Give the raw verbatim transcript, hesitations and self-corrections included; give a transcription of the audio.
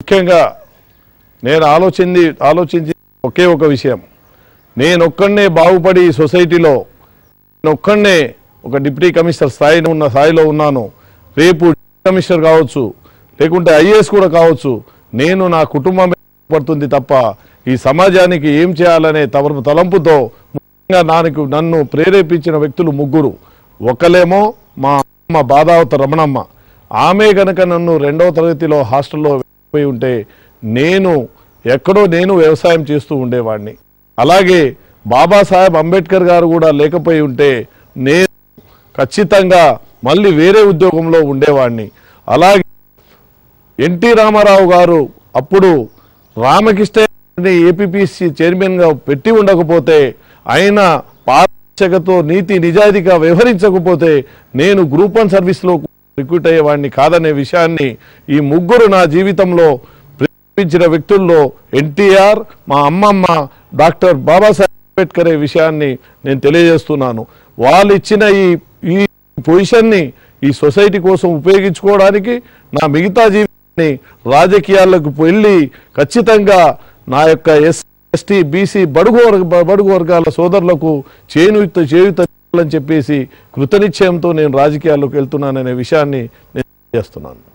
ముఖ్యంగా నేను ఆలోచించి ఆలోచించి ఒకే ఒక విషయం, నేను ఒక్కడనే బాగుపడి సొసైటీలో నేను ఒక్కడనే ఒక డిప్యూటీ కమిషనర్ స్థాయిలో ఉన్న స్థాయిలో ఉన్నాను. రేపు కమిషనర్ కావచ్చు, లేకుంటే ఐఏఎస్ కూడా కావచ్చు. నేను నా కుటుంబం పడుతుంది తప్ప ఈ సమాజానికి ఏం చేయాలనే తవ తలంపుతో ముఖ్యంగా నాకు నన్ను ప్రేరేపించిన వ్యక్తులు ముగ్గురు. ఒకలేమో మా అమ్మ బాధావత రమణమ్మ. ఆమె కనుక నన్ను రెండవ తరగతిలో హాస్టల్లో పోయి ఉంటే నేను ఎక్కడో నేను వ్యవసాయం చేస్తూ ఉండేవాడిని. అలాగే బాబాసాహెబ్ అంబేద్కర్ గారు కూడా లేకపోయి ఉంటే నేను ఖచ్చితంగా మళ్ళీ వేరే ఉద్యోగంలో ఉండేవాడిని. అలాగే ఎన్టీ రామారావు గారు అప్పుడు రామకృష్ణ ఏపీపీసీ చైర్మన్గా పెట్టి ఉండకపోతే, ఆయన పారదర్శకతో నీతి నిజాయితీగా వ్యవహరించకపోతే నేను గ్రూప్ వన్ సర్వీస్లో రిక్రూట్ అయ్యేవాడిని కాదనే విషయాన్ని ఈ ముగ్గురు నా జీవితంలో ప్రేమించిన వ్యక్తుల్లో ఎన్టీఆర్, మా అమ్మమ్మ, డాక్టర్ బాబాసాహెబ్ అంబేద్కర్ విషయాన్ని నేను తెలియజేస్తున్నాను. వాళ్ళు ఇచ్చిన ఈ ఈ పొజిషన్ని ఈ సొసైటీ కోసం ఉపయోగించుకోవడానికి నా మిగతా జీవితాన్ని రాజకీయాలకు వెళ్ళి ఖచ్చితంగా నా యొక్క ఎస్ ఎస్టీ బీసీ బడుగు వర్గ బడుగు వర్గాల సోదరులకు చేయుత చేయుత అని చెప్పేసి కృతనిశ్చయంతో నేను రాజకీయాల్లోకి వెళ్తున్నాననే విషయాన్ని నేను చేస్తున్నాను.